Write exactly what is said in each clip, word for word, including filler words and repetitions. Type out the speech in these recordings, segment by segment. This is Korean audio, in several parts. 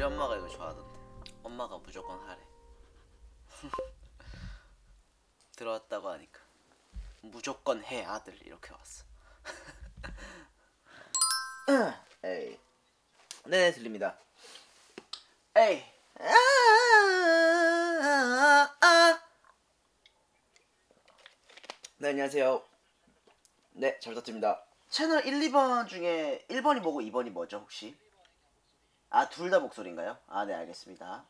우리 엄마가 이거 좋아하던데. 엄마가 무조건 하래. 들어왔다고 하니까 무조건 해 아들 이렇게 왔어. 에이. 네 들립니다. 에이. 아, 아, 아. 네 안녕하세요. 네 잘 부탁드립니다. 채널 일, 이 번 중에 일 번이 뭐고 이 번이 뭐죠 혹시? 아 둘 다 목소리인가요? 아 네 알겠습니다.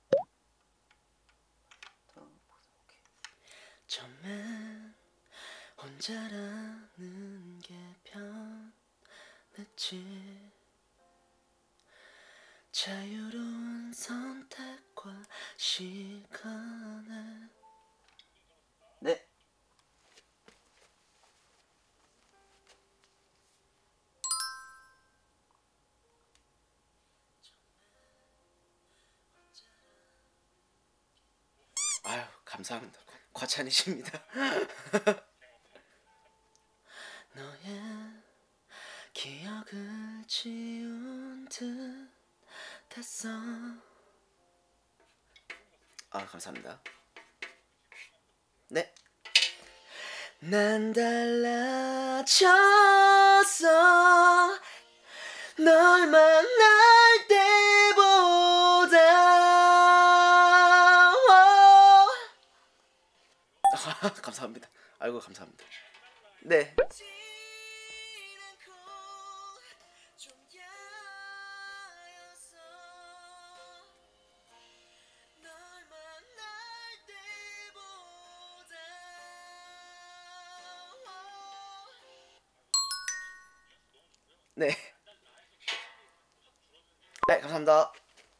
처음엔 혼자라는 게 편했지. 자유로운 선택과 시간에. 네. 아유 감사합니다. 과찬이십니다. 너의 기억을 지운 듯 했어. 아 감사합니다. 네. 난 달라졌어 널 만날 때보다. 아, 감사합니다. 아이고 감사합니다. 네. 네. 네, 감사합니다.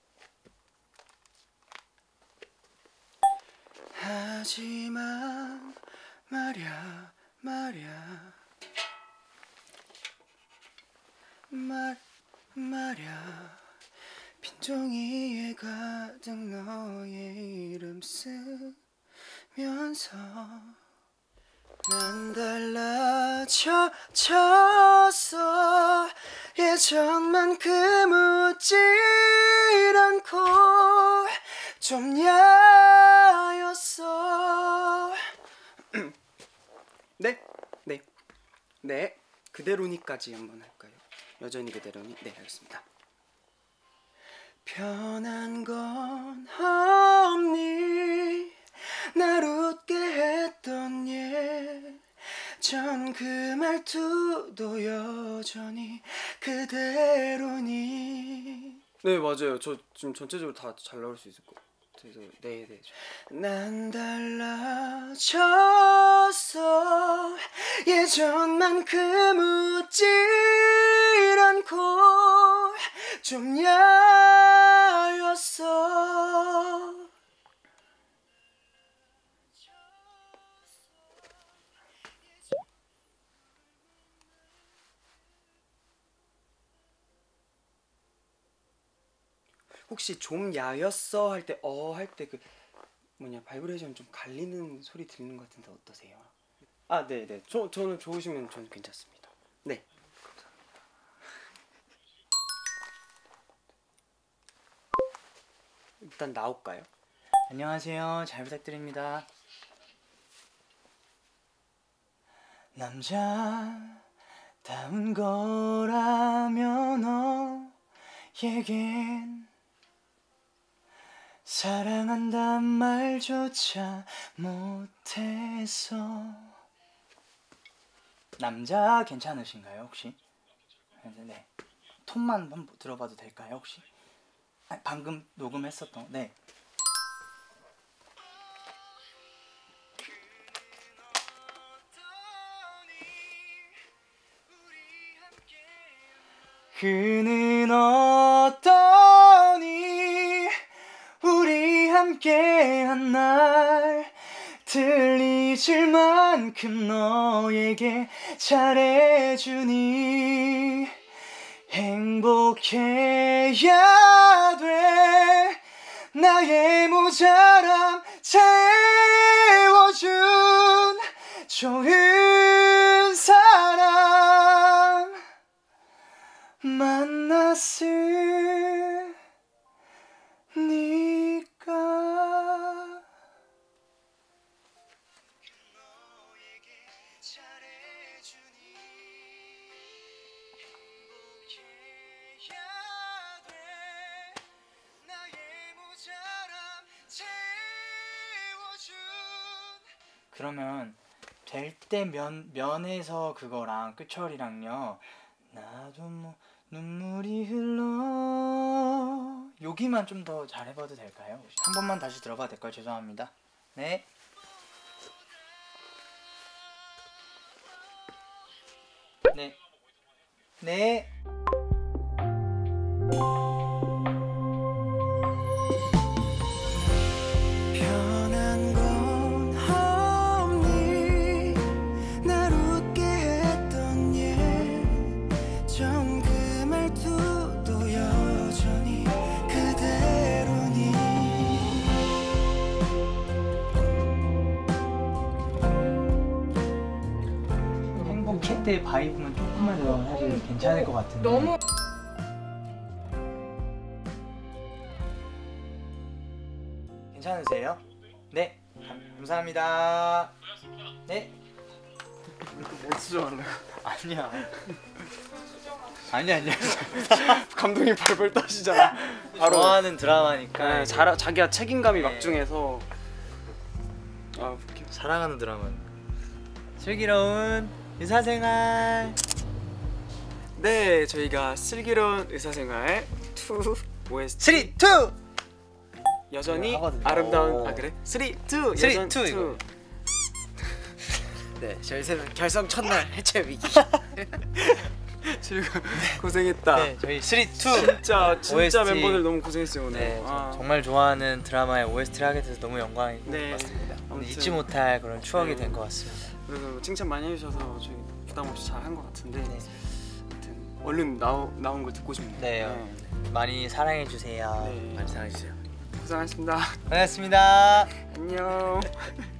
하지만 말야 말야 말 말야 빈종이에 가득 너의 이름 쓰면서 난 달라졌어 예전만큼 웃질 않고 좀 야였어. 네? 네. 네. 그대로니까지 한번 할까요? 여전히 그대로니? 네, 알겠습니다. 변한 건 없니? 날 웃게 했던 예전 그 말투도 여전히 그대로니. 네 맞아요. 저 지금 전체적으로 다 잘 나올 수 있을 것 같아서 네네. 난 달라졌어 예전만큼 웃질 않고 좀 야였어. 혹시 좀 야였어 할 때 어 할 때 그 뭐냐 바이브레이션 좀 갈리는 소리 들리는 것 같은데 어떠세요? 아 네네. 저 저는 좋으시면 저는 괜찮습니다. 네. 감사합니다. 일단 나올까요? 안녕하세요. 잘 부탁드립니다. 남자다운 거라면 너에겐 사랑한단 말조차 못해서. 남자 괜찮으신가요 혹시? 네. 톤만 한번 들어봐도 될까요 혹시? 아, 방금 녹음했었던. 네. 그는 어떠니 우리 함께한 날 들리질 만큼 너에게 잘해주니 행복해야 돼 나의 모자람 채워준 좋은 사람 만났을 그러면 될 때 면 면에서 그거랑 끝철이랑요. 나도 뭐 눈물이 흘러 여기만 좀 더 잘해봐도 될까요? 한 번만 다시 들어봐도 될까요? 죄송합니다. 네. 네. 네. 변한 건 없니 날 웃게 했던 예전 그 말투도 여전히 그대로니 행복해 때 바이브만 조금만 더 사실 괜찮을 것 같은데. 너무 괜찮으세요? 네. 감사합니다. 네. 뭐 수정하려고 아니야. 아니야 아니야. 감독님 벌벌 떠시잖아. 바로 좋아하는 드라마니까. 네, 자, 자기가 책임감이 네. 막중해서 아 웃겨. 사랑하는 드라마. 슬기로운 의사생활. 네, 저희가 슬기로운 의사생활 투 오에스티 쓰리, 투. 여전히 하거든요. 아름다운 오. 아 그래? 쓰리, 투 쓰리, 여전 투 이거. 네, 저희 셋은 결성 첫날 해체 위기. 지금 고생했다. 네, 저희 쓰리, 투. 진짜 진짜 오에스티. 멤버들 너무 고생했어요 오늘. 네, 아. 저 정말 좋아하는 드라마의 오에스티를 하게 돼서 너무 영광인 네. 것 같습니다. 아무튼. 잊지 못할 그런 추억이 네. 된 것 같습니다. 그래서 칭찬 많이 해주셔서 저희 부담 없이 잘 한 것 같은데 네. 아무튼 얼른 나오, 나온 거 듣고 싶네요. 네, 많이 사랑해 주세요. 네. 많이 사랑해주세요. 고생하셨습니다. 반갑습니다. 안녕.